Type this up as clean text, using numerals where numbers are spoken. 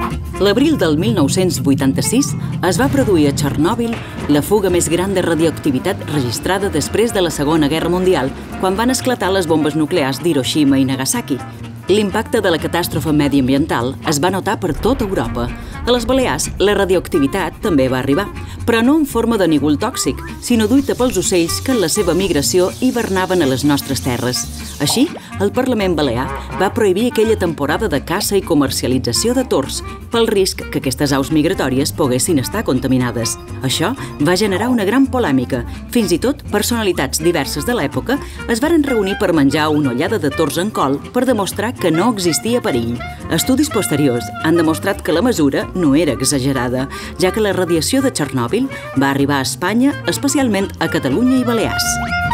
L'abril del 1986 es va produir a Txernòbil la fuga més gran de radioactivitat registrada després de la Segona Guerra Mundial, quan van esclatar les bombes nuclears d'Hiroshima i Nagasaki. L'impacte de la catàstrofe mediambiental es va notar per tota Europa. A les Balears, la radioactivitat també va arribar, però no en forma de nígol tòxic, sinó duita pels ocells que en la seva migració hivernaven a les nostres terres. Així, el Parlament Balear va prohibir aquella temporada de caça i comercialització de tords, pel risc que aquestes aus migratòries poguessin estar contaminades. Això va generar una gran polèmica. Fins i tot, personalitats diverses de l'època es varen reunir per menjar una ollada de tords en col per demostrar que no existia perill. Estudis posteriors han demostrat que la mesura no era exagerada, ja que la radiació de Txernòbil va arribar a Espanya, especialment a Catalunya i Balears.